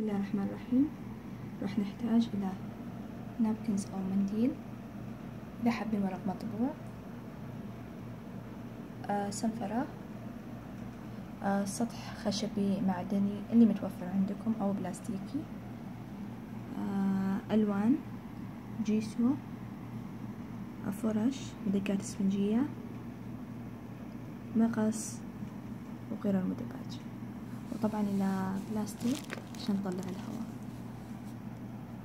الله الرحمن الرحيم. راح نحتاج إلى نابكنز أو منديل، إذا حابين ورق مطبوع، سنفرة، سطح خشبي معدني اللي متوفر عندكم أو بلاستيكي، ألوان، جيسو، فرش، مدقات اسفنجية، مقص، وغير المدباج، وطبعا إلى بلاستيك عشان نطلع الهواء.